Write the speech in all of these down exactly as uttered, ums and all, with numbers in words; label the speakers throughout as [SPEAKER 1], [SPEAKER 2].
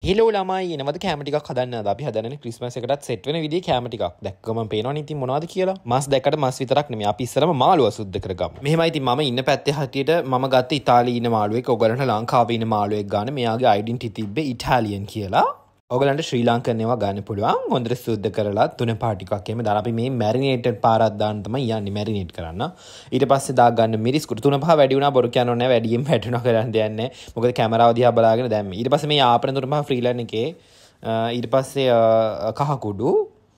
[SPEAKER 1] Hello ළමයි එනවද කැම ටිකක් හදන්නද? අපි හදන්නේ ක්‍රිස්මස් එකටත් සෙට් වෙන විදිහේ කැම ටිකක්. දැක්කම පේනවනේ ඉතින් මොනවද කියලා. මස් දැක්කට මස් විතරක් නෙමෙයි. අපි ඉස්සරම මාළුවා සුද්ධ කරගමු. මෙහෙමයි ඉතින් මම ඉන්න පැත්තේ හැටියට මම ගත්ත ඉතාලියේ ඉන්න මාළුවෙක්. ඔයගලන්ට ලංකාවේ ඉන්න මාළුවෙක් ගන්න. මෙයාගේ ඩෙන්ටිටි තිබ්බේ ඉටාලියන් කියලා. ඔයගලන්ට ශ්‍රී ලංකන් ඒවා ගන්න පුළුවන්. හොඳට සුද්ධ කරලා තුන පහ ටිකක් එහෙම දාලා අපි මේ මැරිනේටඩ් පාරක් දාන්න තමයි යන්නේ මැරිනේට් කරන්න. ඊට පස්සේ දා ගන්න මිරිස් කුඩු තුන පහ වැඩි වුණා බොරු කියන්න ඕනේ නැහැ. වැඩියෙන් වැටුණා කරන්න දෙයක් නැහැ. මොකද කැමරාව දිහා බලාගෙන දැම්මේ. ඊට පස්සේ මේ ආපන තුන පහ ෆ්‍රීලෑන්ඩ් එකේ ඊට පස්සේ කහ කුඩු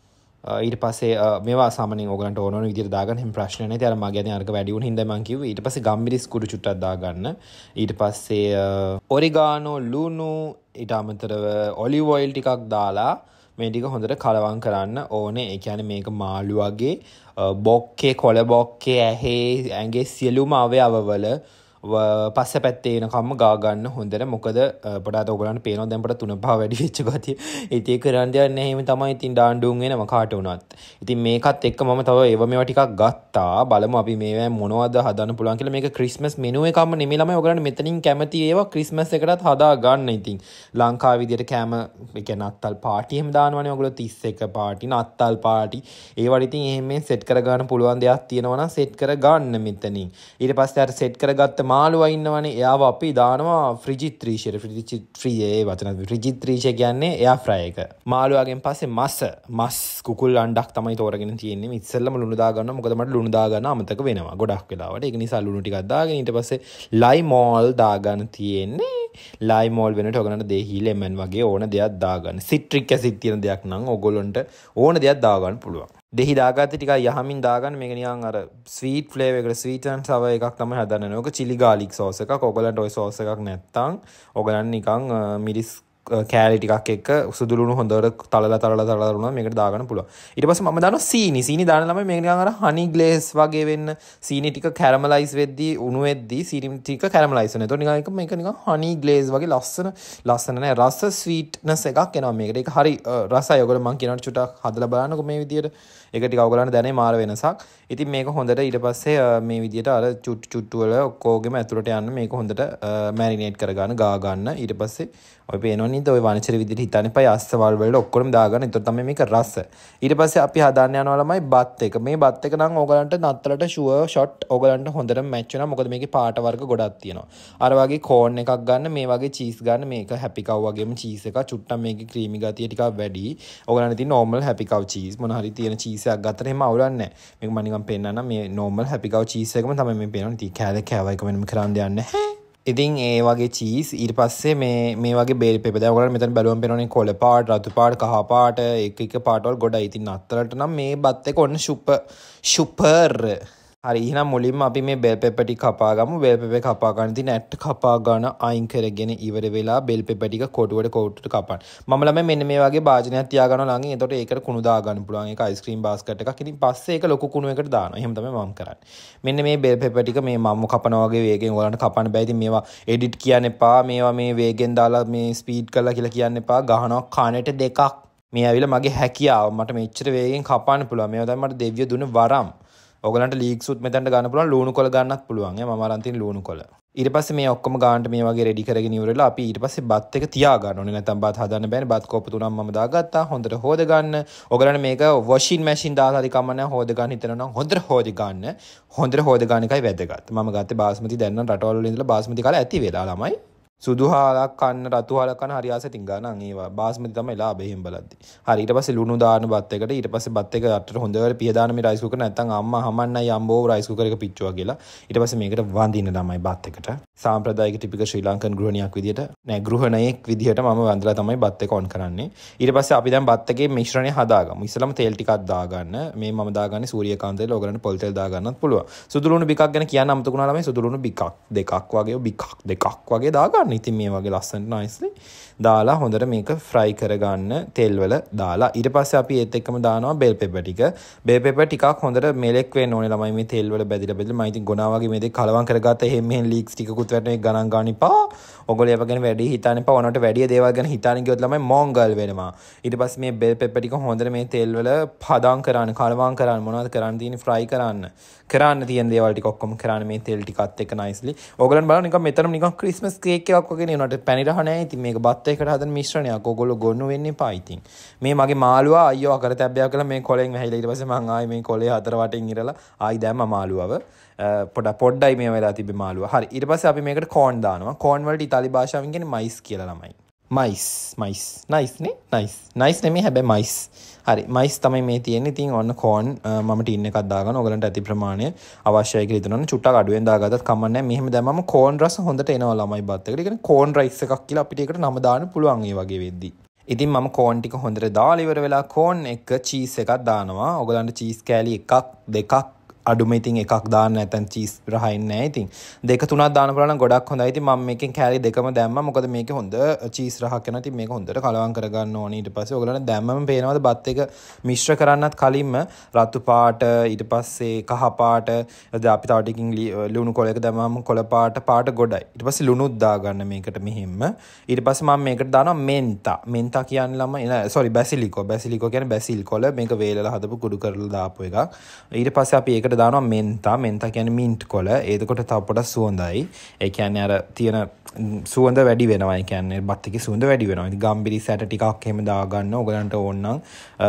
[SPEAKER 1] ඊට පස්සේ මේවා සාමාන්‍යයෙන් ඕගලන්ට ඕන ඕන විදිහට දාගන්න හැම ප්‍රශ්න නැහැ. ඉතින් අර මගේ අතින් අරක වැඩි වුණ හින්දා මම කිව්වේ. ඊට පස්සේ ගම්මිරිස් කුඩු චුට්ටක් දාගන්න. ඊට පස්සේ ඔරිගානෝ ලුණු ඊට අමතරව ඔලිව් ඔයිල් ටිකක් දාලා මේ ටික හොඳට කලවම් කරන්න ඕනේ. ඒ කියන්නේ මේක මාළුවාගේ බොක්කේ කොළ බොක්කේ ඇහි ඇඟේ සියලුම අවයවවල පස්ස පැත්තේ එනකම්ම ගා ගන්න හොඳට. මොකද පොඩාට ඔයගලන්ට පේනවා දැන් පොඩ තුන පහ වැඩි වෙච්ච ගතිය. ඉතින් ඒක කරන්න දෙයක් නැහැ. එහෙම තමයි ඉතින් ඩාන්ඩුන් වෙනම කාට වුණත්. ඉතින් මේකත් එක්ක මම තව ඒව මේවා ටිකක් ගත්තා. බලමු අපි මේවා මොනවද හදන්න පුළුවන් කියලා. මේක ක්‍රිස්මස් මෙනු එකක්ම නෙමෙයි ළමයි. ඔයගලන්ට මෙතනින් කැමති ඒවා ක්‍රිස්මස් එකටත් හදා ගන්න. ඉතින් ලංකාවේ විදියට කෑම ඒ කියන්නේ නත්තල් පාටි එහෙම දානවනේ ඔයගොල්ලෝ තිස් එක පාටි නත්තල් පාටි. ඒවට ඉතින් එහෙම සෙට් කර ගන්න පුළුවන් දෙයක් තියෙනවා නම් සෙට් කර ගන්න මෙතනින්. ඊට පස්සේ අර සෙට් කරගත්ත මාළුවා ඉන්නවනේ එයාව අපි දානවා ෆ්‍රිජිත්‍රීෂයට. ෆ්‍රිජිත්‍රී ඒ වචන ෆ්‍රිජිත්‍රීෂය කියන්නේ එයා ෆ්‍රයි එක. මාළුවාගෙන් පස්සේ මස් මස් කුකුල් අණ්ඩක් තමයි තෝරගෙන තියෙන්නේ. ඉස්සෙල්ලම ලුණු දා ගන්නවා. මොකද මට ලුණු දා ගන්න අමතක වෙනවා ගොඩක් වෙලාවට. ඒක නිසා ලුණු ටිකක් දාගෙන ඊට පස්සේ ලයිමෝල් දාගන්න තියෙන්නේ. ලයිමෝල් වෙනට ඔයගලන්ට දෙහි ලෙමන් වගේ ඕන දෙයක් දාගන්න. සිට්‍රික් ඇසිඩ් තියෙන දෙයක් නම් ඔයගොල්ලන්ට ඕන දෙයක් දාගන්න පුළුවන්. දෙහි දාගත්තේ ටිකක් යහමින් දාගන්න. මේක නිකන් අර ස්වීට් ෆ්ලේවර් එකට ස්වීට් ඇන්ඩ් සවර් එකක් තමයි හදන්නේ. ඕක chili garlic sauce එකක්. ඔයගලන්ට ওই sauce එකක් නැත්තම් ඔයගලන් නිකන් මිරිස් කෑලි ටිකක් එක්ක සුදු ලුණු හොඳට තලලා තලලා තලලා තලලා මේකට දාගන්න පුළුවන්. ඊට පස්සේ මම දානවා සීනි. සීනි දාන ළමයි මේක නිකන් අර හනි ග්ලේස් වගේ වෙන්න. සීනි ටික කැරමලයිස් වෙද්දී උණු වෙද්දී සීනි ටික කැරමලයිස් වෙනවා. එතකොට නිකන් එක මේක නිකන් හනි ග්ලේස් වගේ ලස්සන ලස්සන නෑ රස ස්වීට්නස් එකක් එනවා මේකට. ඒක හරි රසයි. ඔයගොල්ලෝ මම කියනවට චුට්ටක් හදලා බලන්නකො මේ විදියට. ඒක ටික ඔයගලන්ට දැනේ මාර වෙනසක්. ඉතින් මේක හොඳට ඊට පස්සේ මේ විදියට අර චුට්ටු චුට්ටු වල ඔක්කොගෙම ඇතුළට යන්න මේක හොඳට මැරිනේට් කරගන්න ගා ගන්න. ඊට පස්සේ ඔය පේනවනේ නේද ඔය වනචර විදියට හිතන්න එපා. අස්සවල් වලට ඔක්කොම දාගන්න. ඒතකොට තමයි මේක රස. ඊට පස්සේ අපි හදාන්න යනවා ළමයි බත් එක. මේ බත් එක නම් ඔයගලන්ට නත්තලට ෂුවර් ෂොට් ඔයගලන්ට හොඳටම මැච් වෙනවා. මොකද මේකේ පාට වර්ග ගොඩක් තියෙනවා. අර වගේ කෝන් එකක් ගන්න, මේ වගේ චීස් ගන්න. මේක හැපි කව් වගේම චීස් එකක්. චුට්ටක් මේකේ ක්‍රීමි ගතිය ටිකක් වැඩි. ඔයගලන්ට තියෙන නෝමල් හැපි කව් චීස් මොන හරි තියෙන චීස් එකක් ගත්තට එහෙම අවුලක් නැහැ. මේක මම නිකන් පෙන්නන්නම්. මේ නෝමල් හැපි කව් චීස් එකම තමයි මේ පේනවනේ. ඉතින් කෑල කෑව එක වෙනම කරන්න දෙයක් නැහැ. ඉතින් ඒ වගේ චීස් ඊට පස්සේ මේ මේ වගේ බේල් පෙපර්. දැන් ඔයගොල්ලෝ මෙතන බැලුවම පේනවනේ කොළ පාට, රතු පාට, කහ පාට, එක එක පාටවල ගොඩයි. ඉතින් නත්තලට නම් මේ බත් එක ඔන්න සුපර් සුපර්. හරි එහෙනම් මුලින්ම අපි මේ බෙල් පෙපර් ටික කපා ගමු. බෙල් පෙපර් කපා ගන්න ඉතින් ඇට් කපා ගන්න අයින් කරගෙන ඉවර වෙලා බෙල් පෙපර් ටික කොටුවට කොටුවට කපන්න. මම ළමයි මෙන්න මේ වගේ භාජනයක් තියා ගන්නවා ළඟින්. එතකොට ඒකට කුණු දා ගන්න පුළුවන්. ඒක අයිස්ක්‍රීම් බාස්කට් එකක්. ඉතින් පස්සේ ඒක ලොකු කුණු එකකට දානවා. එහෙම තමයි මම කරන්නේ. මෙන්න මේ බෙල් පෙපර් ටික මේ මම කපනවා වගේ වේගෙන් ඔයාලන්ට කපන්න බෑ. ඉතින් මේවා එඩිට් කියන්න එපා. මේවා මේ වේගෙන් දාලා මේ ස්පීඩ් කරලා කියලා කියන්න එපා. ගහනවා කනට දෙකක්. මේ ඇවිල්ලා මගේ හැකියාව. මට මෙච්චර වේගෙන් කපන්න පුළුවන්. මේවා තමයි මට දෙවියෝ දුන්න වරම්. ඔයගලන්ට ලීක්ස් උත් මෙතනට ගන්න පුළුවන්. ලුණු කොළ ගන්නත් පුළුවන්. ඈ මම අරන් තියෙන ලුණු කොළ. ඊට පස්සේ මේ ඔක්කොම ගානට මේ වගේ රෙඩි කරගෙන ඉවරලා අපි ඊට පස්සේ බත් එක තියා ගන්න ඕනේ. නැත්නම් බත් හදන්න බෑනේ. බත් කෝප්ප තුනක් මම දාගත්තා. හොඳට හොද ගන්න. ඔයගලන්ට මේක වොෂින් මැෂින් දාලා හරි කම නැහැ. හොද ගන්න හිතනවා නම් හොඳට හොද ගන්න. හොඳට හොද ගන්න එකයි වැදගත්. මම ගත්තේ බාස්මති. දැන් නම් රටවල් වල ඉඳලා බාස්මති කාලා ඇති වෙලා ළමයි. සුදු හාලක් කන්න රතු හාලක් කන්න හරි ආසෙටින් ගන්න ඒවා බාස්මති තමයි ලාභ එහෙම බලද්දි. හරි ඊට පස්සේ ලුණු දාන බත් එකට ඊට පස්සේ බත් එක අටට හොඳට පිහ දාන මේ රයිස් කුකර් නැත්තම් අම්මා හමන්නයි අම්බෝ රයිස් කුකර් එක පිච්චුවා කියලා. ඊට පස්සේ මේකට වඳින්න තමයි බත් එකට. සාම්ප්‍රදායික ටිපිකල් ශ්‍රී ලංකන් ගෘහණියක් විදියට නෑ ගෘහණයෙක් විදියට මම වඳලා තමයි බත් එක ඔන් කරන්නේ. ඊට පස්සේ අපි දැන් බත් එකේ මිශ්‍රණය හදාගමු. ඉස්සෙල්ලාම තෙල් ටිකක් දාගන්න. මේ මම දාගන්නේ සූරියකාන්ත තෙල්. ඔයගලන්ට පොල් තෙල් දාගන්නත් පුළුවන්. සුදු ලුණු බිකක් ගැන කියන්න අමතක වුණා ළමයි. සුදු ලුණු බිකක් දෙකක් වගේ බිකක් දෙකක් වගේ දාගන්න. ඉතින් මේ වගේ ලස්සනට nicely දාලා හොඳට මේක ෆ්‍රයි කරගන්න තෙල් වල දාලා. ඊට පස්සේ අපි ඒත් එක්කම දානවා බෙල් පෙපර් ටික. බෙල් පෙපර් ටිකක් හොඳට මෙලෙක් වෙන්න ඕනේ ළමයි මේ තෙල් වල බැදිලා බැදිලා. මම ඉතින් ගොනා වගේ මේ දෙක කලවම් කරගත්ත එහෙම මෙහෙන් ලීක්ස් ටිකකුත් වැටෙන එක ගණන් ගන්න එපා. ඔයගොල්ලෝ ඒව ගැන වැඩි හිතන්න එපා. ඔනට වැඩි දේවල් ගැන හිතාන ගියොත් ළමයි මොංගල් වෙනවා. ඊට පස්සේ මේ බෙල් පෙපර් ටික හොඳට මේ තෙල් වල පදම් කරන්න, කලවම් කරන්න, මොනවද කරන්න තියෙන්නේ ෆ්‍රයි කරන්න. කරන්න තියෙන දේවල් ටික ඔක්කොම කරන්න මේ තෙල් ටිකත් එක්ක nicely. ඔයගොල්ලන් බලන්න නිකන් මෙතනම නිකන් ක්‍රිස්මස් කේක් එකක් එකක් වගේ නේ උනට පැණි රහ නැහැ. ඉතින් මේක බත් එකට හදන මිශ්‍රණයක්. ඔයගොල්ලෝ ගොනු වෙන්න එපා. ඉතින් මේ මගේ මාළුවා අයියෝ අකරතැබ්බයක් කළා මේ කොලෙන් වැහිලා. ඊට පස්සේ මං ආයි මේ කොලේ හතර වටින් ඉරලා ආයි දැම්ම මාළුවව. පොඩ පොඩ්ඩයි මේ වෙලා තිබ්බේ මාළුවා. හරි. ඊට පස්සේ අපි මේකට කෝන් දානවා. කෝන් වලට ඉතාලි භාෂාවෙන් කියන්නේ මයිස් කියලා ළමයි. මයිස් මයිස් නයිස් නේ නයිස් නයිස් නෙමෙයි හැබැයි මයිස්. හරි මයිස් තමයි මේ තියෙන්නේ. ඉතින් ඔන්න කෝන් මම ටින් එකක් දාගන්න. ඔයගලන්ට ඇති ප්‍රමාණය අවශ්‍යයි කියලා හිතනවනේ චුට්ටක් අඩුවෙන් දාගත්තත් කමක් නැහැ. මෙහෙම දැම්මම කෝන් රස හොඳට එනවා ළමයි බත් එකට. ඒ කියන්නේ කෝන් රයිස් එකක් කියලා අපිට ඒකට නම දාන්න පුළුවන් ඒ වගේ වෙද්දි. ඉතින් මම කෝන් ටික හොඳට දාලා ඉවර වෙලා කෝන් එක චීස් එකක් දානවා. ඔයගලන්ට චීස් කෑලි එකක් දෙකක් අඩුම ඉතින් එකක් දාන්න නැත්නම් චීස් රහ එන්නේ නැහැ. ඉතින් දෙක තුනක් දාන්න පුළුවන් නම් ගොඩක් හොඳයි. ඉතින් මම මේකෙන් කෑලි දෙකම දැම්මා. මොකද මේකේ හොඳ චීස් රහක් යනවා. ඉතින් මේක හොඳට කලවම් කරගන්න ඕනේ. ඊට පස්සේ ඔයගලන්ට දැම්මම පේනවාද බත් එක මිශ්‍ර කරන්නත් කලින්ම රතු පාට ඊට පස්සේ කහ පාට අපි තව ටිකකින් ලුණු කොලයක දැම්මම කොළ පාට පාට ගොඩයි. ඊට පස්සේ ලුණුත් දාගන්න මේකට මෙහෙම. ඊට පස්සේ මම මේකට දානවා මෙන්තා. මෙන්තා කියන්නේ ළමයි සෝරි බැසිලිකෝ. බැසිලිකෝ කියන්නේ බැසිල් කොළ. මේක වේලලා හදපු කුඩු කරලා දාපු එකක්. ඊට පස්සේ අපි ඒකට දානවා මෙන්තා. මෙන්තා කියන්නේ මින්ට් කොළ. ඒකට තව පොඩක් සුවඳයි. ඒ කියන්නේ අර තියෙන සුවඳ වැඩි වෙනවා. ඒ කියන්නේ බත් එකේ සුවඳ වැඩි වෙනවා. ඉතින් ගම්බිරිස් ඇට ටිකක් එහෙම දාගන්න. ඔයගලන්ට ඕන නම්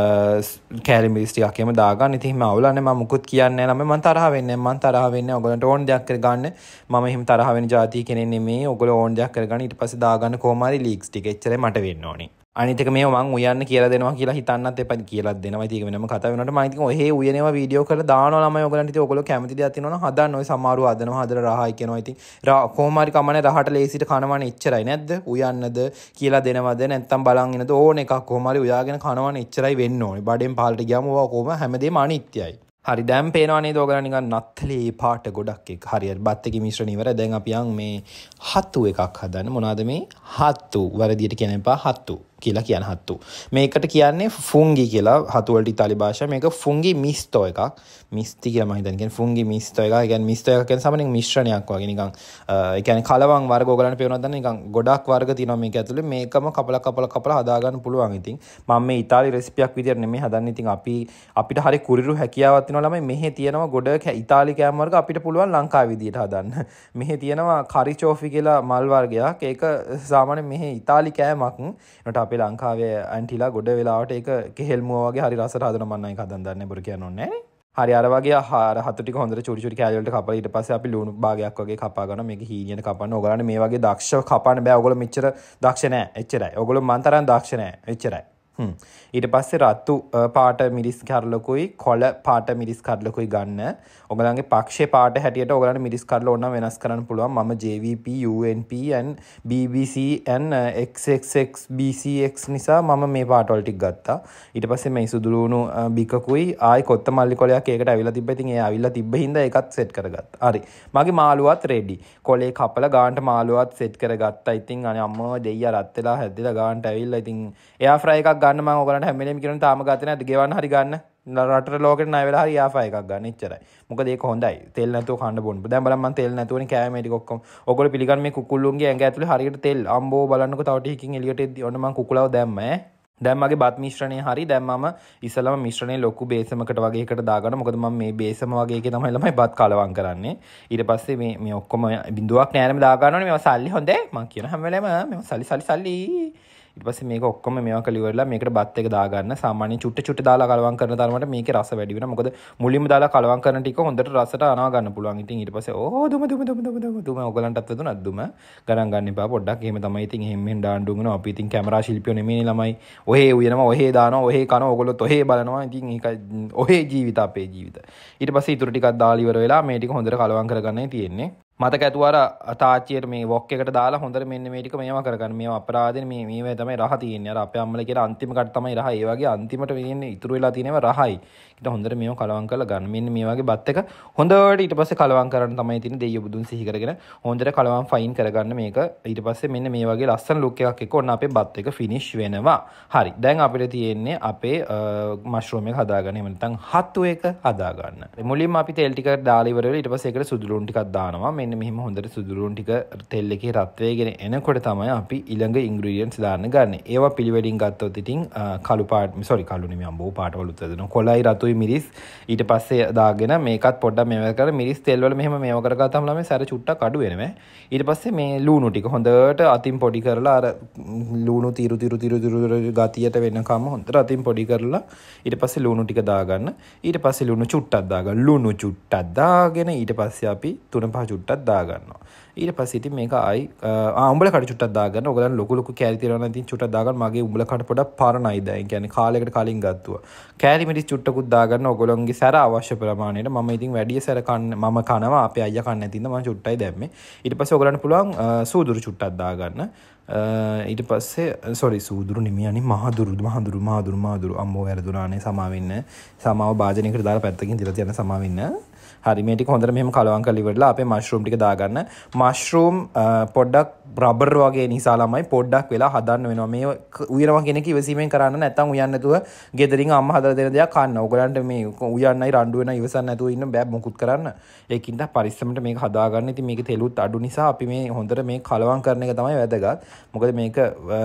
[SPEAKER 1] කැරි මිරිස් ටිකක් එහෙම දාගන්න. ඉතින් එහෙම අවුලන්නේ මම මුකුත් කියන්නේ නැහැ. මම තරහ වෙන්නේ නැහැ. මම තරහ වෙන්නේ ඔයගලන්ට ඕන දෙයක් කරගන්න. මම එහෙම තරහ වෙන જાතිය කෙනෙක් නෙමෙයි. ඔයගොල්ලෝ ඕන දෙයක් කරගන්න. ඊට පස්සේ දාගන්න කොහොම හරි ලීක්ස් ටික. එච්චරයි මට වෙන්න ඕනේ. අනිත් එක මේව මං උයන්න කියලා දෙනවා කියලා හිතන්නත් එපා. කියලා දෙනවා. ඉතින් ඒක වෙනම කතා වෙනකොට මම ඉතින් ඔහේ උයනේවා වීඩියෝ කරලා දානවා ළමයි ඔයගලන්ට. ඉතින් ඔයගොල්ලෝ කැමති දෙයක් තියෙනවා නම් හදන්න. ඔය සමහරව හදනවා. හදලා රහයි කියනවා. ඉතින් කොහොම හරි කමන්නේ රහට ලේසියට කනවනේ එච්චරයි නැද්ද? උයන්නද කියලා දෙනවද නැත්නම් බලන් ඉනද ඕන එකක් කොහොම හරි උයාගෙන කනවනේ එච්චරයි වෙන්න ඕනේ. බඩෙන් පාලට ගියාම ඕවා කොහොම හැමදේම අනිත්‍යයි. හරි දැන් පේනවා නේද ඔයගලන් නිකන් නත්තලේ පාට ගොඩක් එක. හරියට බත් එකේ මිශ්‍රණ ඉවරයි. දැන් අපි යන් මේ හතු එකක් හදන්න. මොනවද මේ හතු? වරදියට කියන එපා හතු කියලා කියන හතු. මේකට කියන්නේ ෆුන්ගි කියලා. හතු වලට ඉතාලි භාෂාව මේක ෆුන්ගි මිස්තෝ එකක්. මිස්ති කියලා මම හිතන්නේ කියන්නේ ෆුන්ගි මිස්තෝ එකක්. ඒ කියන්නේ මිස්තෝ එකක් කියන්නේ සාමාන්‍යයෙන් මිශ්‍රණයක් වගේ නිකන් ඒ කියන්නේ කලවම් වර්ග ඔයගලන්ට පේනවද දන්නේ නිකන් ගොඩක් වර්ග තියෙනවා මේක ඇතුලේ. මේකම කපලා කපලා කපලා හදා ගන්න පුළුවන්. ඉතින් මම මේ ඉතාලි රෙසිපියක් විදියට නෙමෙයි හදන්නේ. ඉතින් අපි අපිට හරි කුරිරු හැකියාවක් තියෙනවා ළමයි. මෙහි තියෙනවා ගොඩ ඉතාලි කෑම වර්ග අපිට පුළුවන් ලංකාවේ විදියට හදන්න. මෙහි තියෙනවා කරිචෝෆි කියලා මල් වර්ගයක්. ඒක සාමාන්‍යයෙන් මෙහි ඉතාලි කෑමක්. ඒකට අපේ ලංකාවේ ඇන්ටිලා ගොඩ වෙලාවට ඒක කෙහෙල් මුව වගේ හරි රසට හදන මම නම් ඒක හදන්න දන්නේ බොරු කියන්න ඕනේ නෑනේ. හරි අර වගේ ආහාර හතු ටික හොඳට චුටි චුටි කෑලි වලට කපලා ඊට පස්සේ අපි ලුණු භාගයක් වගේ කපා ගන්නවා. මේක හීනියට කපන්න. ඔයගලන්ට මේ වගේ දක්ෂව කපන්න බෑ. ඔයගොල්ලෝ මෙච්චර දක්ෂ නෑ. එච්චරයි. ඔයගොල්ලෝ මන් තරම් දක්ෂ නෑ. එච්චරයි. හ්ම් ඊට පස්සේ රතු පාට මිරිස් කඩලකුයි කොළ පාට මිරිස් කඩලකුයි ගන්න. ඔයගලන්ගේ පක්ෂේ පාට හැටියට ඔයගලන්ට මිරිස් කඩල ඕන නම් වෙනස් කරන්න පුළුවන්. මම J V P U N P and B B C and X X X B C X නිසා මම මේ පාට වල ටික ගත්තා. ඊට පස්සේ මේ සුදු ලුණු බිකකුයි ආයි කොත්තමල්ලි කොලයක් ඒකට අවිලා තිබ්බා. ඉතින් ඒ අවිලා තිබ්බ හින්දා ඒකත් සෙට් කරගත්තා. හරි. මගේ මාළුවත් රෙඩි. කොලේ කපලා ගානට මාළුවත් සෙට් කරගත්තා. ඉතින් අනේ අම්මෝ දෙයියා රත් වෙලා හැදෙලා ගානට ඇවිල්ලා ඉතින් එයා ෆ්‍රයි එකක් ගන්න මම ඔයගලන්ට හැම වෙලේම කියනවා තාම ගත්තේ නැද්ද ගෙවන්න හරි ගන්න රටට ලෝකෙට ණය වෙලා හරි යාෆා එකක් ගන්න එච්චරයි. මොකද ඒක හොඳයි. තෙල් නැතුව කන්න බොන්න. දැන් බලන්න මම තෙල් නැතුවනේ කෑවේ මේ ටික ඔක්කොම. ඔයගොල්ලෝ පිළිගන්න මේ කුකුල්ලුන්ගේ ඇඟ ඇතුලේ හරියට තෙල් අම්බෝ බලන්නකෝ තව ටිකකින් එළියට එද්දි ඔන්න මම කුකුලව දැම්ම ඈ. දැන් මගේ බත් මිශ්‍රණය හරි. දැන් මම ඉස්සලම මිශ්‍රණය ලොකු බේසමකට වගේ එකට දාගන්න. මොකද මම මේ බේසම වගේ එකේ තමයි ළමයි බත් කලවම් කරන්නේ. ඊට පස්සේ මේ මේ ඔක්කොම බිඳුවක් නෑරම දා ගන්නවනේ. මේවා සල්ලි හොඳේ. මම කියන හැම වෙලේම මේවා සල්ලි සල්ලි සල්ලි. ඊට පස්සේ මේක ඔක්කොම මේවා කළ ඉවරලා මේකට බත් එක දාගන්න. සාමාන්‍යයෙන් චුට්ට චුට්ට දාලා කලවම් කරන තරමට මේකේ රස වැඩි වෙනවා. මොකද මුලින්ම දාලා කලවම් කරන ටික හොඳට රසට අනවා ගන්න පුළුවන්. ඉතින් ඊට පස්සේ ඕ දුම දුම දුම දුම දුම දුම ඔයගලන්ටත් වැදුනත් දුම ගණන් ගන්න එපා පොඩ්ඩක්. එහෙම තමයි ඉතින් එහෙම මෙහෙම දාන්න දුන්නා. අපි ඉතින් කැමරා ශිල්පියෝ නෙමෙයි ළමයි. ඔහේ උයනවා, ඔහේ දානවා, ඔහේ කනවා. ඔයගොල්ලොත් ඔහේ බලනවා. ඉතින් ඒක ඔහේ ජීවිත අපේ ජීවිත. ඊට පස්සේ ඊටු ටිකක් දාලා ඉවර වෙලා මේ ටික හොඳට කලවම් කරගන්නයි තියෙන්නේ. මතක ඇතුව අර තාච්චියට මේ වොක් එකට දාලා හොඳට මෙන්න මේ ටික මේවා කරගන්න. මේවා අපරාධනේ මේ මේවා තමයි රහ තියෙන්නේ. අර අපේ අම්මලා කියන අන්තිම කට තමයි රහ. ඒ වගේ අන්තිමට වෙන්නේ ඉතුරු වෙලා තියෙනව රහයි. ඊට හොඳට මේවා කලවම් කරලා ගන්න. මෙන්න මේ වගේ බත් එක හොඳට ඊට පස්සේ කලවම් කරන්න තමයි තියෙන්නේ. දෙයිය බුදුන් සිහි කරගෙන හොඳට කලවම් ෆයින් කරගන්න මේක. ඊට පස්සේ මෙන්න මේ වගේ ලස්සන ලුක් එකක් එක්ක ඔන්න අපේ බත් එක ෆිනිෂ් වෙනවා. හරි. දැන් අපිට තියෙන්නේ අපේ මෂ්රූම් එක හදාගන්න. එහෙම නැත්නම් හතු එක හදාගන්න. මුලින්ම අපි තෙල් ටික දාලා ඉවර වෙලා ඊට පස්සේ ඒකට සුදු ලුණු ටිකක් දානවා. මෙන්න මෙන්න මෙහෙම හොඳට සුදු ලුණු ටික තෙල් එකේ රත් වෙගෙන එනකොට තමයි අපි ඊළඟ ඉන්ග්‍රීඩියන්ට්ස් දාන්න ගන්න. ඒවා පිළිවෙලින් ගත්තොත් ඉතින් කළු පාට sorry කළු නෙමෙයි අම්බෝ පාටවලුත් දෙනවා. කොළයි රතුයි මිරිස් ඊට පස්සේ දාගෙන මේකත් පොඩ්ඩක් මේව කර මිරිස් තෙල් වල මෙහෙම මේව කරගත්තාම ළමයි සැර චුට්ටක් අඩු වෙනවා. ඊට පස්සේ මේ ලුණු ටික හොඳට අතින් පොඩි කරලා අර ලුණු තිරු තිරු තිරු තිරු ගතියට වෙනකම් හොඳට අතින් පොඩි කරලා ඊට පස්සේ ලුණු ටික දාගන්න. ඊට පස්සේ ලුණු චුට්ටක් දාගන්න. ලුණු චුට්ටක් දාගෙන ඊට පස්සේ අපි තුන පහ චුට්ටක් දාගන්නවා. ඊට පස්සේ ඉතින් මේක ආයි ආ උඹල කඩ චුට්ටක් දාගන්න. ඔයගලන් ලොකු ලොකු කෑලි තියනවා නම් ඉතින් චුට්ටක් දාගන්න. මගේ උඹල කඩ පොඩක් පරණයි දැන්. ඒ කියන්නේ කාලයකට කලින් ගත්තුවා. කෑලි මිරිස් චුට්ටකුත් දාගන්න. ඔයගලන්ගේ සැර අවශ්‍ය ප්‍රමාණයට. මම ඉතින් වැඩි සැර කන්න මම කනවා. අපේ අයියා කන්නේ නැතිඳ මම චුට්ටයි දැම්මේ. ඊට පස්සේ ඔයගලන්ට පුළුවන් සූදුරු චුට්ටක් දාගන්න. ඊට පස්සේ sorry සූදුරු නෙමෙයි අනේ මහදුරු මහදුරු මහදුරු මහදුරු අම්මෝ වැරදුනානේ සමාව වෙන්න. සමාව භාජනයකට දාලා පැත්තකින් තියලා තියන්න සමාව වෙන්න. හරි මේ ටික හොඳට මෙහෙම කලවම් කරලා ඉවරලා අපේ මෂ්රූම් ටික දාගන්න. මෂ්රූම් පොඩ්ඩක් රබර් වගේ නිසා ළමයි පොඩ්ඩක් වෙලා හදන්න වෙනවා. මේ උයනවා කෙනෙක් ඉවසීමෙන් කරන්න නැත්නම් උයන්න නැතුව ගෙදරින් අම්මා හදලා දෙන දෙයක් කන්න. ඔයගලන්ට මේ උයන්නයි රණ්ඩු වෙනයි ඉවසන්න නැතුව ඉන්න බෑ මොකුත් කරන්න. ඒකින්ද පරිස්සමට මේක හදාගන්න. ඉතින් මේකේ තෙලුත් අඩු නිසා අපි මේ හොඳට මේ කලවම් කරන එක තමයි වැදගත්. මොකද මේක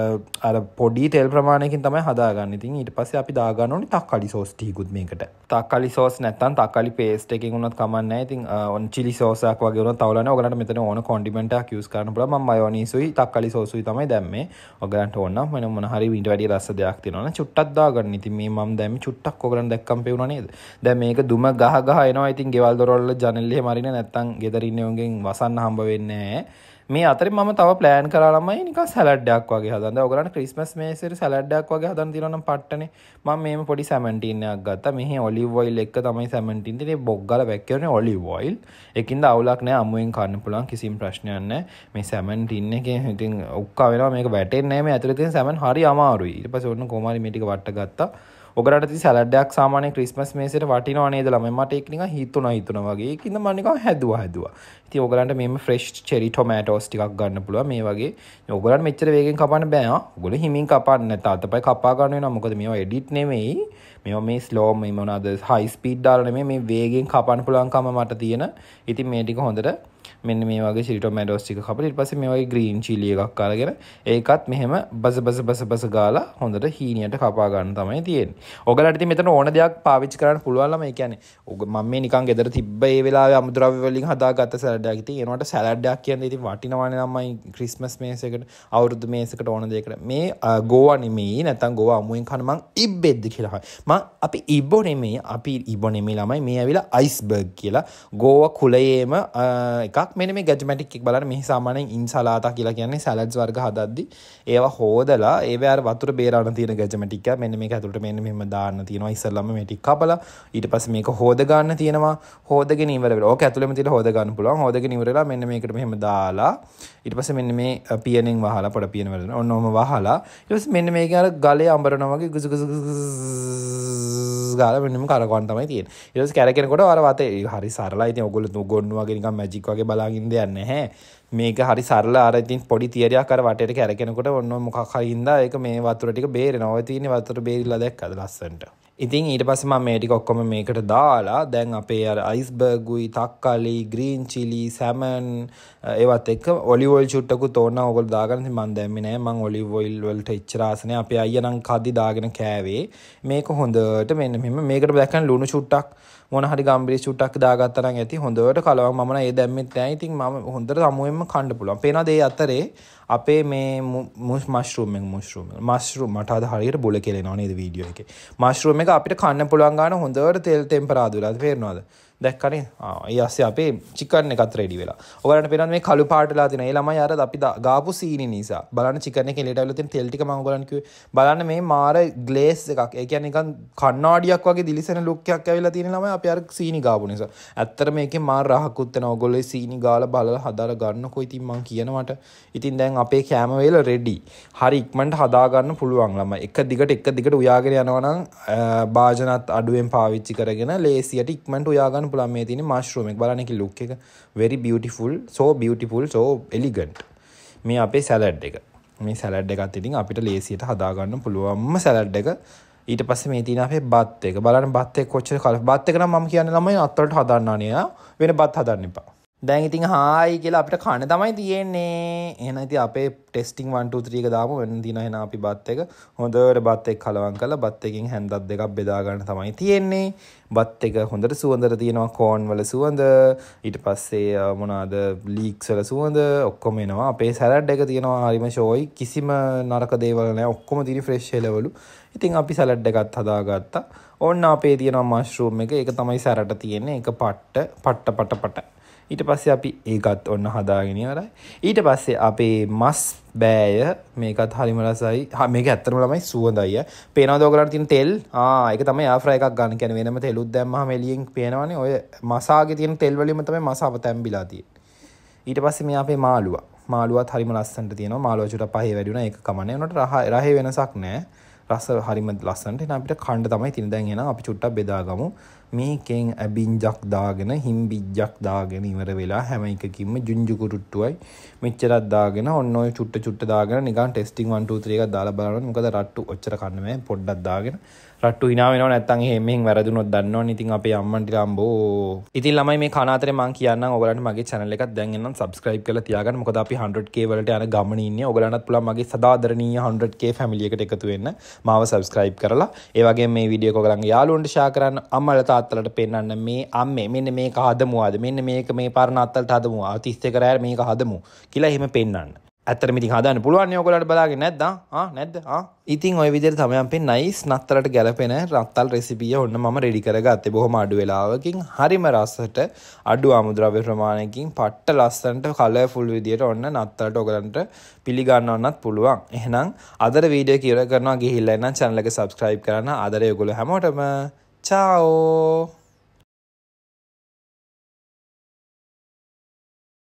[SPEAKER 1] අර පොඩි තෙල් ප්‍රමාණයකින් තමයි හදාගන්නේ. ඉතින් ඊට පස්සේ අපි දාගන්න ඕනේ තක්කාලි සෝස් ටිකකුත් මේකට. තක්කාලි සෝස් නැත්නම් තක්කාලි පේස්ට් එකකින් උනත් කමන්නේ නැහැ. ඉතින් ඔන් chili sauce එකක් වගේ උනත් තවලන්නේ. ඔයගලන්ට මෙතන ඕන condiment එකක් use කරන්න පුළුවන්. මම මයොනීසුයි තක්කාලි සෝසුයි තමයි දැම්මේ. ඔයගලන්ට ඕන නම් වෙන මොන හරි ඊට වැඩි රස දෙයක් තියෙනවනේ චුට්ටක් දාගන්න. ඉතින් මේ මම දැම්මේ චුට්ටක් ඔයගලන්ට දැක්කම් පෙවුණා නේද? දැන් මේක දුම ගහ ගහ එනවා. ඉතින් ගෙවල් දොරවල් ජනෙල් එහෙම අරින්නේ නැත්නම් ගෙදර ඉන්න උන්ගෙන් වසන්න හම්බ වෙන්නේ නැහැ. මේ අතරේ මම තව ප්ලෑන් කරලා ළමයි නිකන් සලාඩ් එකක් වගේ හදන්න. දැන් ඔයගලන්ට ක්‍රිස්මස් මේසෙට සලාඩ් එකක් වගේ හදන්න තියෙනවා නම් පට්ටනේ. මම මේම පොඩි සැමන්ටින් එකක් ගත්තා. මෙහි ඔලිව් ඔයිල් එක තමයි සැමන්ටින් තියෙන්නේ. බොක් ගාලා වැක්කිරනේ ඔලිව් ඔයිල්. ඒකින්ද අවුලක් නැහැ. අමුවෙන් කන්න පුළුවන් කිසිම ප්‍රශ්නයක් නැහැ. මේ සැමන්ටින් එකේ ඉතින් උක්කා වෙනවා මේක වැටෙන්නේ නැහැ. මේ ඇතුලේ තියෙන සැමන් හරි අමාරුයි. ඊට පස්සේ ඔන්න කොහොම හරි මේ ටික වට ගත්තා. ඔයගලන්ට ඉතින් සලාඩ් එකක් සාමාන්‍ය ක්‍රිස්මස් මේසෙට වටිනව නේද ළමයි? මට ඒක නිකන් හිතුණා හිතුණා වගේ. ඒකින්ද මම නිකන් හැදුවා හැදුවා. ඉතින් ඔයගලන්ට මේම ෆ්‍රෙෂ් චෙරි ටොමැටෝස් ටිකක් ගන්න පුළුවන් මේ වගේ. ඔයගලන්ට මෙච්චර වේගෙන් කපන්න බෑ ආ. ඔයගොල්ලෝ හිමින් කපන්න නැත්නම් අතපය කපා ගන්න වෙනවා. මොකද මේවා එඩිට් නෙමෙයි. මේවා මේ ස්ලෝ මේ මොනවාද හයි ස්පීඩ් දාලා නෙමෙයි මේ වේගෙන් කපන්න පුළුවන්කම මට තියෙන. ඉතින් මේ ටික හොඳට මෙන්න මේ වගේ chili tomatoes ටික කපලා ඊට පස්සේ මේ වගේ green chili එකක් අරගෙන ඒකත් මෙහෙම බස බස බස බස ගාලා හොඳට හීනියට කපා ගන්න තමයි තියෙන්නේ. ඔයගලට ඉතින් මෙතන ඕන දෙයක් පාවිච්චි කරන්න පුළුවන් ළම. ඒ කියන්නේ මම මේ නිකන් ගෙදර තිබ්බ ඒ වෙලාවේ අමුද්‍රව්‍ය වලින් හදාගත්ත සලාඩ් එකක්. ඉතින් ඒනවට සලාඩ් එකක් කියන්නේ ඉතින් වටිනවනේ ළමයි ක්‍රිස්මස් මේසයකට අවුරුදු මේසයකට ඕන දෙයකට. මේ ගෝවා නෙමෙයි නැත්නම් ගෝවා අමුවෙන් කන මං ඉබ්බෙද්ද කියලා හයි. මං අපි ඉබ්බෝ නෙමෙයි අපි ඉබ්බෝ නෙමෙයි ළමයි. මේ ඇවිල්ලා අයිස්බර්ග් කියලා ගෝවා කුලයේම එකක්. මෙන්න මේ ගැජමැටික් එක බලන්න. මෙහි සාමාන්‍යයෙන් ඉන්සලාතා කියලා කියන්නේ සලාඩ්ස් වර්ග හදද්දි ඒවා හොදලා ඒවා අර වතුර බේරාන තියෙන ගැජමැටික් එක. මෙන්න මේක ඇතුළට මෙන්න මෙහෙම දාන්න තියෙනවා. ඉස්සෙල්ලාම මේ ටික කපලා ඊට පස්සේ මේක හොද ගන්න තියෙනවා. හොදගෙන ඉවර වෙලා ඕක ඇතුළෙම තියලා හොද ගන්න පුළුවන්. හොදගෙන ඉවර වෙලා මෙන්න මේකට මෙහෙම දාලා ඊට පස්සේ මෙන්න මේ පියනෙන් වහලා පොඩ පියන වල ඔන්නෝම වහලා ඊට පස්සේ මෙන්න මේක අර ගලේ අඹරනවා වගේ ගුසු ගුසු ගාලා මෙන්නම කරකවන්න තමයි තියෙන්නේ. ඊට පස්සේ කැරකෙනකොට අර වතේ හරි සරලයි. ඉතින් ඔයගොල්ලෝ ගොන්නු වගේ නිකන් මැජික් වගේ බලාගෙන දෙයක් නැහැ. මේක හරි සරල අර ඉතින් පොඩි තියරියක් අර වටේට කැරකෙනකොට ඔන්න මොකක් හරි ඉඳලා ඒක මේ වතුර ටික බේරෙනවා. ඔය තියෙන්නේ වතුර බේරිලා දැක්කද ලස්සනට. ඉතින් ඊට පස්සේ මම මේ ටික ඔක්කොම මේකට දාලා දැන් අපේ අර අයිස්බර්ගුයි තක්කාලි ග්‍රීන් චිලි සැමන් ඒවත් එක්ක ඔලිව් ඔයිල් චුට්ටකුත් ඕන ඕගොල්ලෝ දාගන්න. ඉතින් මම දැම්මේ නෑ. මම ඔලිව් ඔයිල් වලට එච්චර ආස නෑ. අපේ අයියා නම් කද්දි දාගෙන කෑවේ. මේක හොඳට මෙන්න මෙහෙම මේකට දැක්කන් ලුණු චුට්ටක් මොන හරි ගම්බිරි චුට්ටක් දාගත්තා නම් ඇති. හොඳට කලවම් මම නම් ඒ දැම්මෙත් නෑ. ඉතින් මම හොඳට සමුවෙන්ම කන්න පුළුවන්. පේනවාද ඒ අතරේ අපේ මේ මෂ්රූම් එක මෂ්රූම් මෂ්රූම් මට අද හරියට බුල කෙලෙනවා නේද වීඩියෝ එකේ. මෂ්රූම් එක අපිට කන්න පුළුවන් ගන්න හොඳට තෙල් ටෙම්පරාදු වෙලා තේරෙනවද? දැක්කනේ. ආ ඊ ඇස්සේ අපේ චිකන් එකත් රෙඩි වෙලා. ඔයාලට පේනවද මේ කළු පාටලා තියෙන. ඒ ළමයි අර අපි ගාපු සීනි නිසා. බලන්න චිකන් එකේ එළියට આવලා තියෙන තෙල් ටික මම ඔයගලන්ට කිව්වේ. බලන්න මේ මාර ග්ලේස් එකක්. ඒ කියන්නේ නිකන් කණ්ණාඩියක් වගේ දිලිසෙන ලුක් එකක් ඇවිල්ලා තියෙන ළමයි අපි අර සීනි ගාපු නිසා. ඇත්තට මේකේ මාර රහකුත් වෙනවා. ඔයගොල්ලෝ සීනි ගාලා බලලා හදාලා ගන්නකො. ඉතින් මං කියනවට. ඉතින් දැන් අපේ කෑම වේල රෙඩි. හරි ඉක්මනට හදා ගන්න පුළුවන් ළමයි. එක දිගට එක දිගට උයාගෙන යනවා නම් භාජනත් අඩුවෙන් පාවිච්චි කරගෙන ලේසියට ඉක්මනට උයා ගන්න පුළුවන්. මේ තියෙන මෂ්රූම් එක බලන්න ඒකේ ලුක් එක very beautiful, so beautiful, so elegant. මේ අපේ සලාඩ් එක. මේ සලාඩ් එකත් ඉතින් අපිට ලේසියට හදා ගන්න පුළුවන්ම සලාඩ් එක. ඊට පස්සේ මේ තියෙන අපේ බත් එක. බලන්න බත් එක කොච්චර කල බත් එක නම් මම කියන්නේ ළමයි අත්වලට හදන්න අනේ. වෙන බත් හදන්න එපා. දැන් ඉතින් හායි කියලා අපිට කන තමයි තියෙන්නේ. එහෙනම් ඉතින් අපේ ටෙස්ටිං one two three එක දාමු. වෙන දින එහෙනම් අපි බත් එක හොඳට බත් එක කලවම් කරලා බත් එකකින් හැන්දක් දෙකක් බෙදා ගන්න තමයි තියෙන්නේ. බත් එක හොඳට සුවඳට තියෙනවා, කෝන් වල සුවඳ, ඊට පස්සේ මොනවාද ලීක්ස් වල සුවඳ ඔක්කොම එනවා. අපේ සලාඩ් එක තියෙනවා හරිම ෂෝයි. කිසිම නරක දේවල් නැහැ. ඔක්කොම තියෙන ෆ්‍රෙෂ් එළවලු. ඉතින් අපි සලාඩ් එකත් හදාගත්තා. ඕන්න අපේ තියෙනවා මෂ්රූම් එක. ඒක තමයි සැරට තියෙන්නේ. ඒක පට්ට පට්ට පට පට. ඊට පස්සේ අපි ඒකත් ඔන්න හදාගෙන ඉවරයි. ඊට පස්සේ අපේ මස් බෑය මේකත් හරිම රසයි. හා මේක ඇත්තටම ළමයි සුවඳයි. පේනවද ඔයගලන්ට තියෙන තෙල්? ආ ඒක තමයි එයාර් ෆ්‍රයි එකක් ගන්න කියන්නේ. වෙනම තෙලුත් දැම්මහම එළියෙන් පේනවනේ. ඔය මසාගේ තියෙන තෙල් වලින්ම තමයි මසාව තැම්බිලා තියෙන්නේ. ඊට පස්සේ මේ අපේ මාළුවා. මාළුවත් හරිම ලස්සනට තියෙනවා. මාළුවා චුට්ටක් පහේ වැඩි වුණා. ඒක කමන්නේ. උනට රහේ වෙනසක් නැහැ. රස හරිම ලස්සනට. එහෙනම් අපිට කන්න තමයි තියෙන. දැන් එහෙනම් අපි චුට්ටක් බෙදාගමු. මේකෙන් ඇබින්ජක් දාගෙන හිම්බිජ්ජක් දාගෙන ඉවර වෙලා හැම එකකින්ම ජුන්ජු කුරුට්ටුවයි මෙච්චරක් දාගෙන ඔන්න ඔය චුට්ට චුට්ට දාගෙන නිකන් ටෙස්ටිං one two three එකක් දාලා බලන්න. මොකද රට්ටු ඔච්චර කන්න බෑ. පොඩ්ඩක් දාගෙන රට්ටු hina වෙනව නැත්තම් එහෙම මෙහෙන් වැරදුනොත් දන්නවනේ. ඉතින් අපේ අම්මන් ටික අම්බෝ. ඉතින් ළමයි මේ කන අතරේ මම කියන්නම් ඔයගලන්ට මගේ channel එකත් දැන් එන්නම් subscribe කරලා තියාගන්න. මොකද අපි one hundred K වලට යන ගමනේ ඉන්නේ. ඔයගලන්ටත් පුළුවන් මගේ සදාදරණීය one hundred K family එකට එකතු වෙන්න. මාව subscribe කරලා ඒ වගේම මේ වීඩියෝ එක ඔයගලන්ගේ යාළුවන්ට share කරන්න. අම්මලා තාත්තලාට පෙන්නන්න මේ අම්මේ මෙන්න මේක හදමු ආද. මෙන්න මේක මේ පරණ අත්තලට හදමු. තිස් එක රෑට මේක හදමු කියලා එහෙම පෙන්නන්න. ඇත්තටම ඉතින් හදන්න පුළුවන් නේ ඔයගොල්ලන්ට බලාගෙන නැද්ද? ආ නැද්ද? ආ ඉතින් ওই විදිහට තමයි අපි නයිස් නත්තලට ගැලපෙන රත්තල් රෙසිපිය ඔන්න මම රෙඩි කරගත්තේ. බොහොම අඩු වෙලාවකින් හරිම රසට අඩු ආමුද්‍රව්‍ය ප්‍රමාණයකින් පට්ට ලස්සනට කලර්ෆුල් විදිහට ඔන්න නත්තලට ඔයගලන්ට පිළිගන්නවන්නත් පුළුවන්. එහෙනම් අදට වීඩියෝ කියලා කරනවා ගිහිල්ලා එන්න channel එක subscribe කරන්න. ආදරේ ඔයගොල්ලෝ හැමෝටම. චාෝ